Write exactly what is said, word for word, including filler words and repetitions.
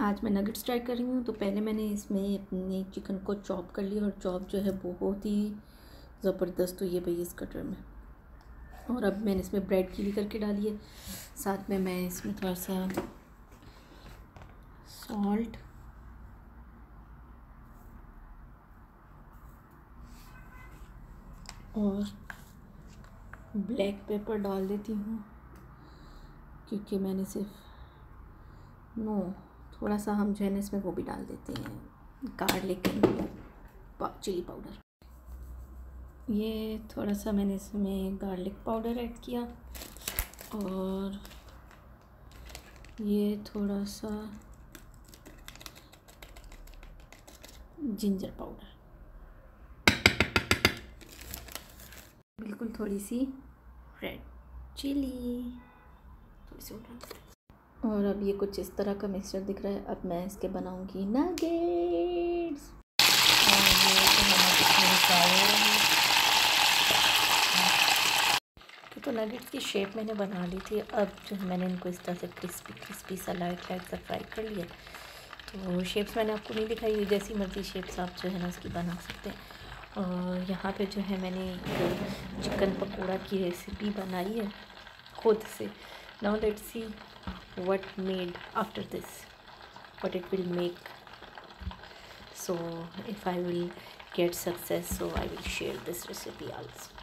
आज मैं nuggets try कर रही हूँ। तो पहले मैंने इसमें अपने चिकन को चॉप कर लिया और चॉप जो है बहुत ही ज़बरदस्त हुई है भाई इस कटर में। और अब मैंने इसमें ब्रेड गीली करके डाली है। साथ में मैं इसमें थोड़ा सा सॉल्ट और ब्लैक पेपर डाल देती हूँ, क्योंकि मैंने सिर्फ नो थोड़ा सा हम जो है ना इसमें वो भी डाल देते हैं गार्लिक एंड चिली पाउडर। ये थोड़ा सा मैंने इसमें गार्लिक पाउडर ऐड किया और ये थोड़ा सा जिंजर पाउडर, बिल्कुल थोड़ी सी रेड चिली थोड़ी सी उठा। और अब ये कुछ इस तरह का मिक्सचर दिख रहा है। अब मैं इसके बनाऊंगी नगेट्स। तो नगेट्स की शेप मैंने बना ली थी। अब जो है मैंने इनको इस तरह से क्रिस्पी क्रिस्पी सा लाइट लाइट सा फ्राई कर लिया। तो शेप्स मैंने आपको नहीं दिखाई हुई, जैसी मर्ज़ी शेप्स आप जो है ना इसकी बना सकते हैं। और यहाँ पे जो है मैंने एक चिकन पकौड़ा की रेसिपी बनाई है खुद से। Now let's see what made after this, what it will make. So if I will get success, so I will share this recipe also.